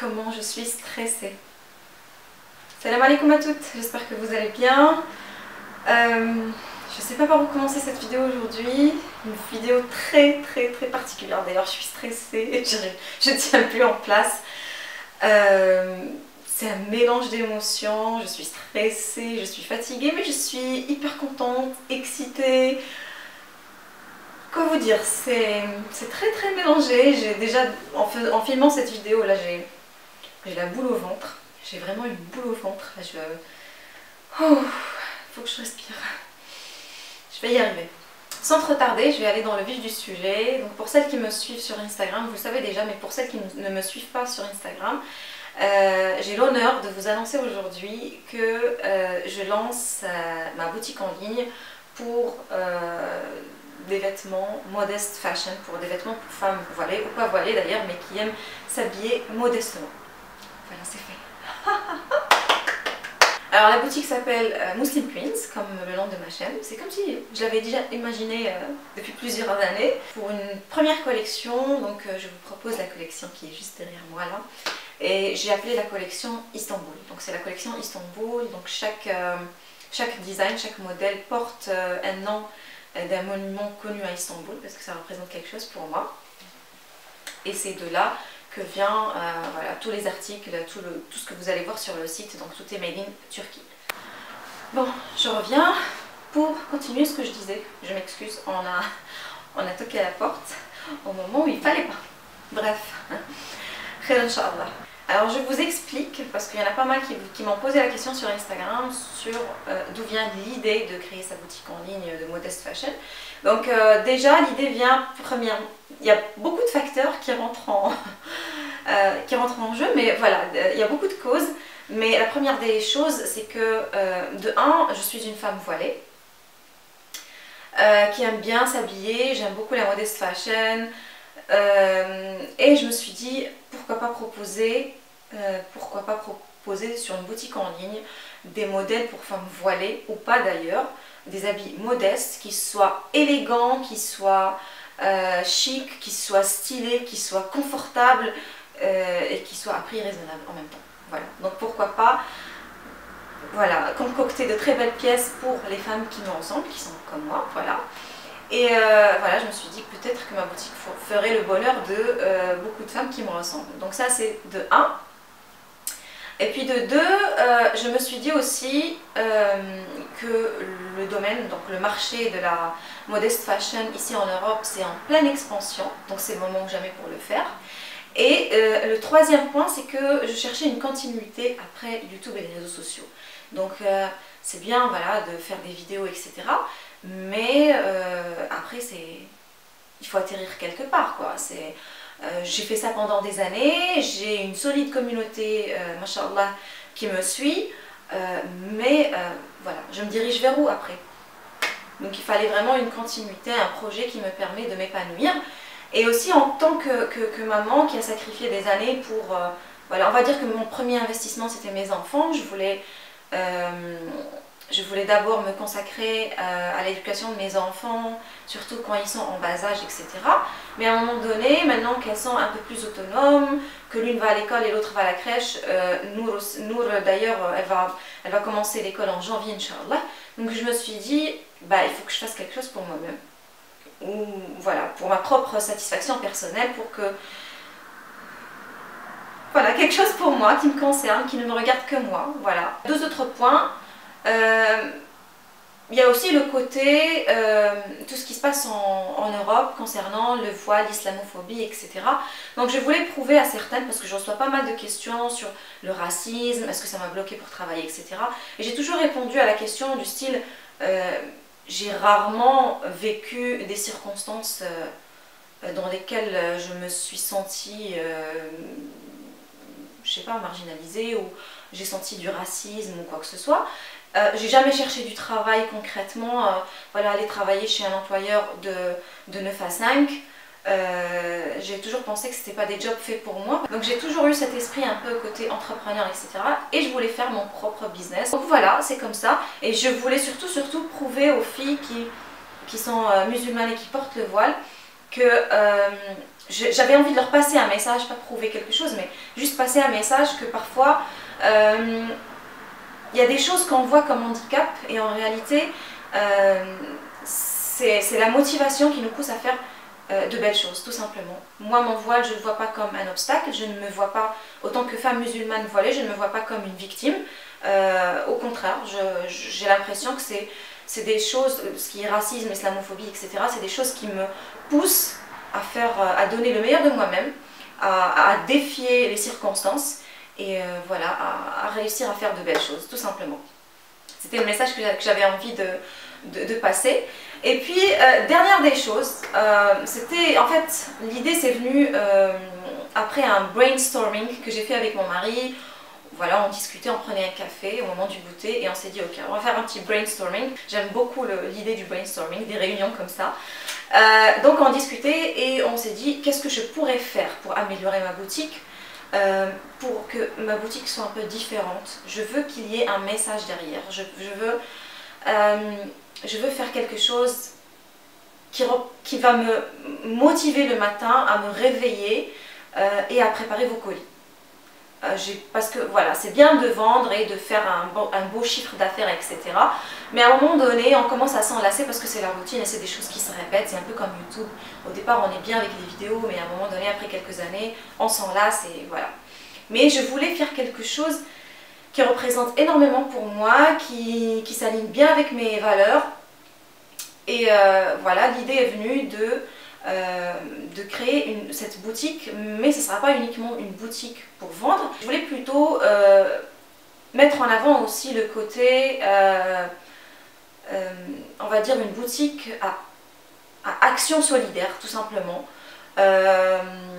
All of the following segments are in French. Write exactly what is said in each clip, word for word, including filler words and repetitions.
comment je suis stressée. Salam alaikum à toutes, j'espère que vous allez bien. Euh, je sais pas par où commencer cette vidéo aujourd'hui. Une vidéo très très très particulière. D'ailleurs, je suis stressée, je ne tiens plus en place. Euh, C'est un mélange d'émotions. Je suis stressée, je suis fatiguée, mais je suis hyper contente, excitée. Quoi vous dire, c'est très très mélangé. J'ai déjà, en, en filmant cette vidéo là, j'ai la boule au ventre. J'ai vraiment une boule au ventre. Je... Oh, faut que je respire. Je vais y arriver. Sans trop tarder, je vais aller dans le vif du sujet. Donc pour celles qui me suivent sur Instagram, vous le savez déjà, mais pour celles qui ne me suivent pas sur Instagram, euh, j'ai l'honneur de vous annoncer aujourd'hui que euh, je lance euh, ma boutique en ligne pour euh, des vêtements modest fashion, pour des vêtements pour femmes voilées, ou pas voilées d'ailleurs, mais qui aiment s'habiller modestement. Voilà, c'est fait. Alors la boutique s'appelle euh, Muslim Queens, comme le nom de ma chaîne. C'est comme si je l'avais déjà imaginé euh, depuis plusieurs années. Pour une première collection, donc euh, je vous propose la collection qui est juste derrière moi là. Et j'ai appelé la collection Istanbul. Donc c'est la collection Istanbul, donc chaque, euh, chaque design, chaque modèle porte euh, un nom euh, d'un monument connu à Istanbul, parce que ça représente quelque chose pour moi. Et c'est de là que vient euh, voilà, tous les articles, tout, le, tout ce que vous allez voir sur le site, donc tout est made in Turquie. Bon, je reviens pour continuer ce que je disais. Je m'excuse, on a, on a toqué à la porte au moment où il fallait pas. Bref, khair Inch'Allah. Alors je vous explique, parce qu'il y en a pas mal qui, qui m'ont posé la question sur Instagram sur euh, d'où vient l'idée de créer sa boutique en ligne de modest fashion. Donc euh, déjà l'idée vient, première, il y a beaucoup de facteurs qui rentrent en, euh, qui rentrent en jeu, mais voilà, il y a beaucoup de causes. Mais la première des choses, c'est que euh, de un, je suis une femme voilée, euh, qui aime bien s'habiller, j'aime beaucoup la modest fashion, euh, et je me suis dit pourquoi pas proposer, euh, pourquoi pas proposer sur une boutique en ligne des modèles pour femmes voilées, ou pas d'ailleurs, des habits modestes, qui soient élégants, qui soient euh, chics, qui soient stylés, qui soient confortables euh, et qui soient à prix raisonnable en même temps. Voilà, donc pourquoi pas voilà, concocter de très belles pièces pour les femmes qui me ressemblent, qui sont comme moi, voilà. Et euh, voilà, je me suis dit peut-être que ma boutique ferait le bonheur de euh, beaucoup de femmes qui me ressemblent. Donc ça c'est de un. Et puis de deux, euh, je me suis dit aussi euh, que le domaine, donc le marché de la modest fashion ici en Europe, c'est en pleine expansion, donc c'est le moment ou jamais pour le faire. Et euh, le troisième point, c'est que je cherchais une continuité après YouTube et les réseaux sociaux. Donc euh, c'est bien voilà, de faire des vidéos, et cetera. Mais euh, après, c'est il faut atterrir quelque part, quoi. C'est... Euh, j'ai fait ça pendant des années, j'ai une solide communauté, euh, mashallah, qui me suit, euh, mais euh, voilà, je me dirige vers où après? Donc il fallait vraiment une continuité, un projet qui me permet de m'épanouir. Et aussi en tant que, que, que maman qui a sacrifié des années pour... Euh, voilà, on va dire que mon premier investissement c'était mes enfants, je voulais... Euh, Je voulais d'abord me consacrer euh, à l'éducation de mes enfants, surtout quand ils sont en bas âge, et cetera. Mais à un moment donné, maintenant qu'elles sont un peu plus autonomes, que l'une va à l'école et l'autre va à la crèche, euh, Nour, Nour d'ailleurs, elle va, elle va commencer l'école en janvier, Inch'Allah. Donc je me suis dit, bah, il faut que je fasse quelque chose pour moi-même. Ou voilà, pour ma propre satisfaction personnelle, pour que... Voilà, quelque chose pour moi, qui me concerne, qui ne me regarde que moi, voilà. Deux autres points. Euh, il y a aussi le côté, euh, tout ce qui se passe en, en Europe concernant le voile, l'islamophobie, et cetera. Donc je voulais prouver à certaines, parce que je reçois pas mal de questions sur le racisme, est-ce que ça m'a bloqué pour travailler, et cetera. Et j'ai toujours répondu à la question du style, euh, j'ai rarement vécu des circonstances euh, dans lesquelles je me suis sentie, euh, je sais pas, marginalisée, ou j'ai senti du racisme ou quoi que ce soit. Euh, j'ai jamais cherché du travail concrètement, euh, voilà, aller travailler chez un employeur de, de neuf à cinq. Euh, j'ai toujours pensé que c'était pas des jobs faits pour moi. Donc j'ai toujours eu cet esprit un peu côté entrepreneur, et cetera. Et je voulais faire mon propre business. Donc voilà, c'est comme ça. Et je voulais surtout, surtout prouver aux filles qui, qui sont euh, musulmanes et qui portent le voile que euh, j'avais envie de leur passer un message, pas prouver quelque chose, mais juste passer un message que parfois euh, il y a des choses qu'on voit comme handicap et en réalité euh, c'est la motivation qui nous pousse à faire euh, de belles choses, tout simplement. Moi, mon voile, je ne le vois pas comme un obstacle, je ne me vois pas, autant que femme musulmane voilée, je ne me vois pas comme une victime. Euh, au contraire, j'ai l'impression que c'est des choses, ce qui est racisme, islamophobie, et cetera, c'est des choses qui me poussent à, faire, à donner le meilleur de moi-même, à, à défier les circonstances et euh, voilà, à, à réussir à faire de belles choses, tout simplement. C'était le message que j'avais envie de, de, de passer. Et puis, euh, dernière des choses, euh, c'était, en fait, l'idée c'est venue euh, après un brainstorming que j'ai fait avec mon mari. Voilà, on discutait, on prenait un café au moment du goûter et on s'est dit ok, on va faire un petit brainstorming. J'aime beaucoup l'idée du brainstorming, des réunions comme ça. Euh, donc on discutait et on s'est dit qu'est-ce que je pourrais faire pour améliorer ma boutique, euh, pour que ma boutique soit un peu différente. Je veux qu'il y ait un message derrière. Je, je, veux, euh, je veux faire quelque chose qui, qui va me motiver le matin à me réveiller euh, et à préparer vos colis. Euh, parce que voilà, c'est bien de vendre et de faire un, bon, un beau chiffre d'affaires, et cetera. Mais à un moment donné, on commence à s'enlacer parce que c'est la routine et c'est des choses qui se répètent. C'est un peu comme YouTube. Au départ, on est bien avec les vidéos, mais à un moment donné, après quelques années, on s'enlace et voilà. Mais je voulais faire quelque chose qui représente énormément pour moi, qui, qui s'aligne bien avec mes valeurs. Et euh, voilà, l'idée est venue de... Euh, de créer une, cette boutique, mais ce ne sera pas uniquement une boutique pour vendre. Je voulais plutôt euh, mettre en avant aussi le côté, euh, euh, on va dire une boutique à, à action solidaire, tout simplement. Euh,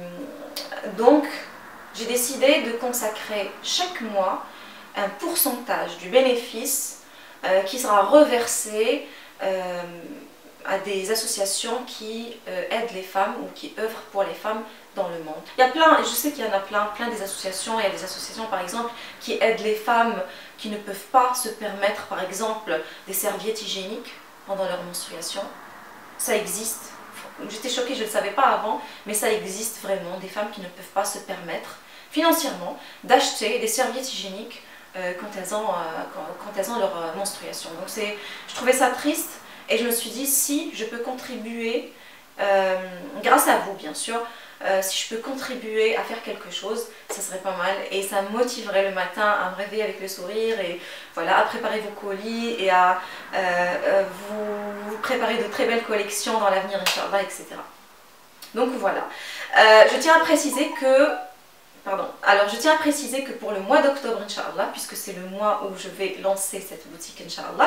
donc, j'ai décidé de consacrer chaque mois un pourcentage du bénéfice euh, qui sera reversé euh, à des associations qui euh, aident les femmes ou qui œuvrent pour les femmes dans le monde. Il y a plein, je sais qu'il y en a plein, plein des associations. Il y a des associations par exemple qui aident les femmes qui ne peuvent pas se permettre par exemple des serviettes hygiéniques pendant leur menstruation. Ça existe. J'étais choquée, je ne le savais pas avant, mais ça existe vraiment, des femmes qui ne peuvent pas se permettre financièrement d'acheter des serviettes hygiéniques euh, quand, elles ont, euh, quand, quand elles ont leur euh, menstruation. Donc c'est, je trouvais ça triste. Et je me suis dit, si je peux contribuer, euh, grâce à vous bien sûr, euh, si je peux contribuer à faire quelque chose, ça serait pas mal. Et ça me motiverait le matin à me réveiller avec le sourire et voilà, à préparer vos colis et à euh, euh, vous, vous préparer de très belles collections dans l'avenir, Inch'Allah, et cetera. Donc voilà. Euh, je tiens à préciser que... Pardon. Alors je tiens à préciser que pour le mois d'octobre, Inch'Allah, puisque c'est le mois où je vais lancer cette boutique, Inch'Allah,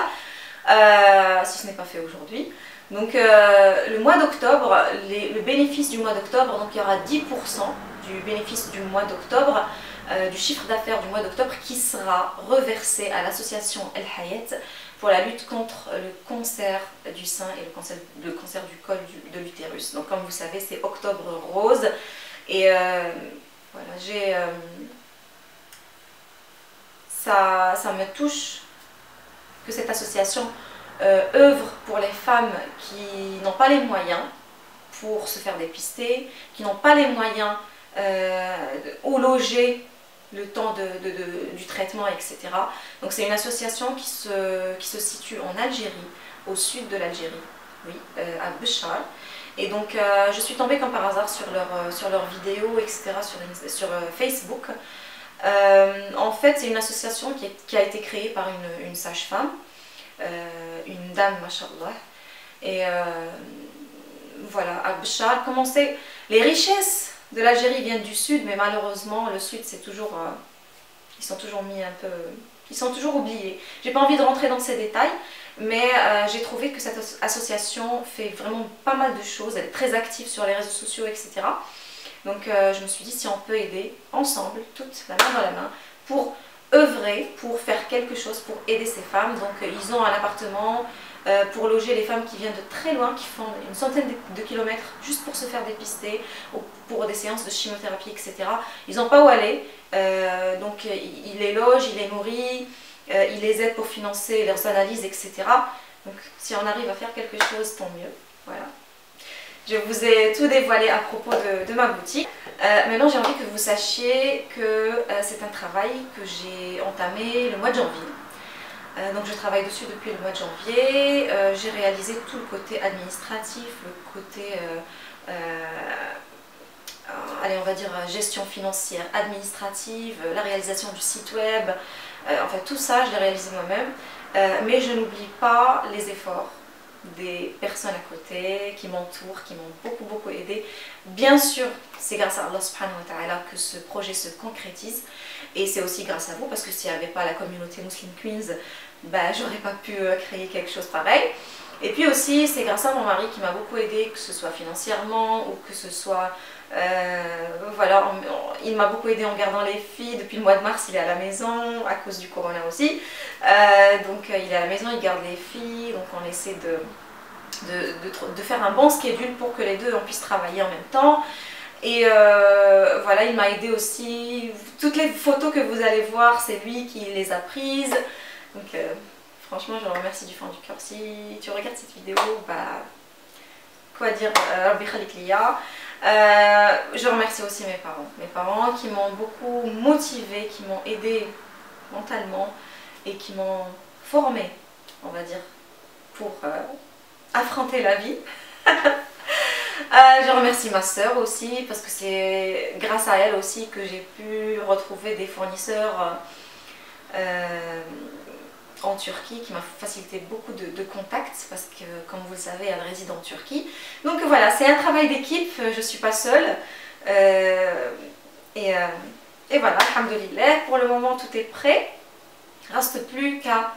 Euh, si ce n'est pas fait aujourd'hui. Donc euh, le mois d'octobre, le bénéfice du mois d'octobre, donc il y aura dix pour cent du bénéfice du mois d'octobre, euh, du chiffre d'affaires du mois d'octobre qui sera reversé à l'association El Hayat pour la lutte contre le cancer du sein et le cancer, le cancer du col du, de l'utérus. Donc comme vous savez, c'est Octobre Rose et euh, voilà, j'ai euh, ça, ça me touche que cette association euh, œuvre pour les femmes qui n'ont pas les moyens pour se faire dépister, qui n'ont pas les moyens euh, au loger le temps de, de, de, du traitement, et cetera. Donc c'est une association qui se, qui se situe en Algérie, au sud de l'Algérie, oui, euh, à Béchar. Et donc euh, je suis tombée comme par hasard sur leurs sur leur vidéos, et cetera, sur, sur euh, Facebook. Euh, en fait, c'est une association qui, est, qui a été créée par une, une sage-femme, euh, une dame, mashallah. Et euh, voilà, à Béchar, commencer. Les richesses de l'Algérie viennent du sud, mais malheureusement, le sud, c'est toujours. Euh, ils sont toujours mis un peu. Ils sont toujours oubliés. J'ai pas envie de rentrer dans ces détails, mais euh, j'ai trouvé que cette association fait vraiment pas mal de choses. Elle est très active sur les réseaux sociaux, et cetera. Donc euh, je me suis dit si on peut aider ensemble, toutes la main dans la main, pour œuvrer, pour faire quelque chose, pour aider ces femmes. Donc euh, ils ont un appartement euh, pour loger les femmes qui viennent de très loin, qui font une centaine de, de kilomètres juste pour se faire dépister, ou pour des séances de chimiothérapie, et cetera. Ils n'ont pas où aller, euh, donc euh, ils les logent, ils les nourrissent, euh, ils les aident pour financer leurs analyses, et cetera. Donc si on arrive à faire quelque chose, tant mieux. Voilà. Je vous ai tout dévoilé à propos de, de ma boutique. Euh, maintenant j'ai envie que vous sachiez que euh, c'est un travail que j'ai entamé le mois de janvier. Euh, donc je travaille dessus depuis le mois de janvier. Euh, j'ai réalisé tout le côté administratif, le côté, euh, euh, allez on va dire gestion financière, administrative, la réalisation du site web. Euh, en fait tout ça je l'ai réalisé moi-même. Euh, mais je n'oublie pas les efforts des personnes à côté qui m'entourent, qui m'ont beaucoup beaucoup aidé. Bien sûr, c'est grâce à Allah subhanahu wa ta'ala que ce projet se concrétise et c'est aussi grâce à vous parce que s'il n'y avait pas la communauté Muslim Queens, bah, j'aurais pas pu créer quelque chose pareil. Et puis aussi, c'est grâce à mon mari qui m'a beaucoup aidé, que ce soit financièrement ou que ce soit... Euh, voilà, il m'a beaucoup aidé en gardant les filles. Depuis le mois de mars, il est à la maison, à cause du corona aussi. Euh, donc il est à la maison, il garde les filles, donc on essaie de, de, de, de faire un bon schedule pour que les deux on puisse travailler en même temps. Et euh, voilà, il m'a aidé aussi. Toutes les photos que vous allez voir, c'est lui qui les a prises. Donc euh, franchement, je le remercie du fond du cœur. Si tu regardes cette vidéo, bah, quoi dire, Rabbi Khalik Liya. Euh, je remercie aussi mes parents, mes parents qui m'ont beaucoup motivée, qui m'ont aidée mentalement et qui m'ont formée, on va dire, pour euh, affronter la vie. euh, je remercie ma soeur aussi parce que c'est grâce à elle aussi que j'ai pu retrouver des fournisseurs euh, en Turquie qui m'a facilité beaucoup de, de contacts parce que comme vous le savez elle réside en Turquie. Donc voilà, c'est un travail d'équipe, je ne suis pas seule euh, et, euh, et voilà, alhamdoulilah, pour le moment tout est prêt, il ne reste plus qu'à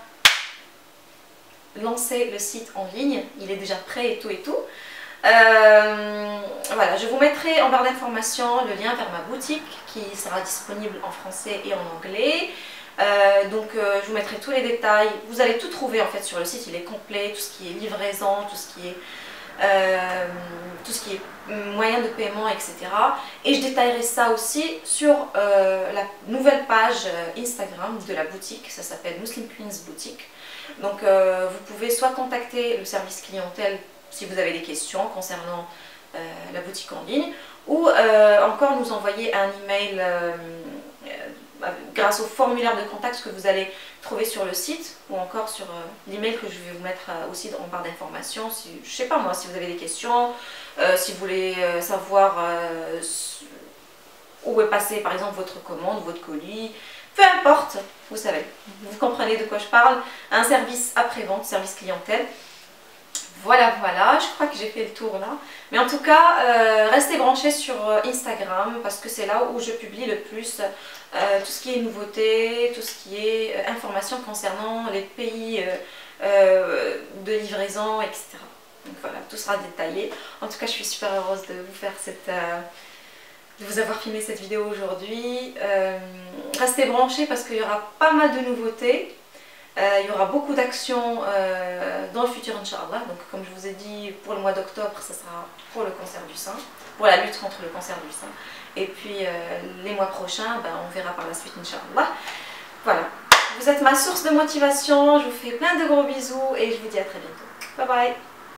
lancer le site en ligne, il est déjà prêt et tout et tout. Euh, voilà, je vous mettrai en barre d'informations le lien vers ma boutique qui sera disponible en français et en anglais. Euh, donc euh, je vous mettrai tous les détails, vous allez tout trouver en fait sur le site, il est complet, tout ce qui est livraison, tout ce qui est, euh, tout ce qui est moyen de paiement, et cetera. Et je détaillerai ça aussi sur euh, la nouvelle page Instagram de la boutique, ça s'appelle Muslim Queens Boutique. Donc euh, vous pouvez soit contacter le service clientèle si vous avez des questions concernant euh, la boutique en ligne, ou euh, encore nous envoyer un email euh, grâce au formulaire de contact que vous allez trouver sur le site ou encore sur euh, l'email que je vais vous mettre euh, aussi en barre d'informations. Si, je sais pas moi, si vous avez des questions, euh, si vous voulez euh, savoir euh, où est passé par exemple votre commande, votre colis, peu importe, vous savez, vous comprenez de quoi je parle, un service après-vente, service clientèle. Voilà, voilà, je crois que j'ai fait le tour là. Mais en tout cas, euh, restez branchés sur Instagram parce que c'est là où je publie le plus euh, tout ce qui est nouveautés, tout ce qui est euh, informations concernant les pays euh, euh, de livraison, et cetera. Donc voilà, tout sera détaillé. En tout cas, je suis super heureuse de vous faire cette... Euh, de vous avoir filmé cette vidéo aujourd'hui. Euh, restez branchés parce qu'il y aura pas mal de nouveautés. Euh, il y aura beaucoup d'actions euh, dans le futur, Inch'Allah. Donc, comme je vous ai dit, pour le mois d'octobre, ça sera pour le cancer du sein, pour la lutte contre le cancer du sein. Et puis, euh, les mois prochains, ben, on verra par la suite, Inch'Allah. Voilà. Vous êtes ma source de motivation. Je vous fais plein de gros bisous et je vous dis à très bientôt. Bye bye.